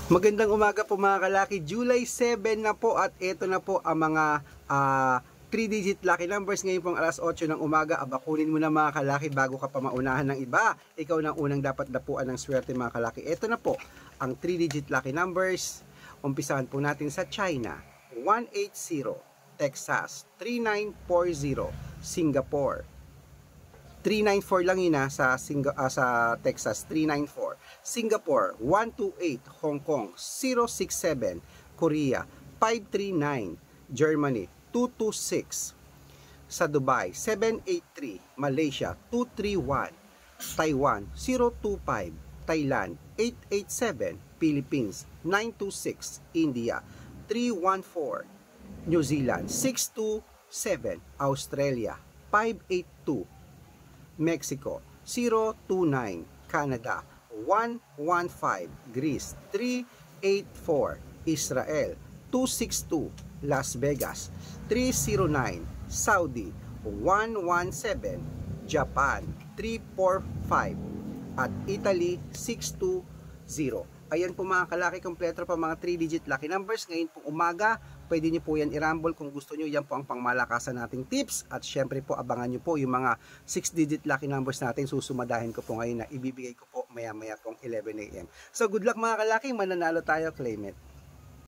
Magandang umaga po mga kalaki, July 7 na po at ito na po ang mga 3-digit lucky numbers ngayon pong alas 8 ng umaga. Abakunin mo na mga kalaki bago ka pa maunahan ng iba. Ikaw na unang dapat dapuan ng swerte mga kalaki. Ito na po ang 3-digit lucky numbers. Umpisahan po natin sa China, 180, Texas, 3940, Singapore, 394 lang yun sa Texas, 394. Singapore, 128. Hong Kong, 067. Korea, 539. Germany, 226. Sa Dubai, 783. Malaysia, 231. Taiwan, 025. Thailand, 887. Philippines, 926. India, 314. New Zealand, 627. Australia, 582. Mexico, 029. Canada, 115. Greece, 384. Israel, 262. Las Vegas, 309. Saudi, 117. Japan, 345. At Italy, 620. Ayan po mga kalaki, kompleto pa mga 3-digit lucky numbers. Ngayon pong umaga, pwede nyo po yan i-rumble kung gusto nyo. Yan po ang pangmalakasan nating tips. At syempre po, abangan nyo po yung mga 6-digit lucky numbers natin. Susumadahin ko po ngayon na ibibigay ko po maya-maya pong 11 AM. So good luck mga kalaki, mananalo tayo, claim it.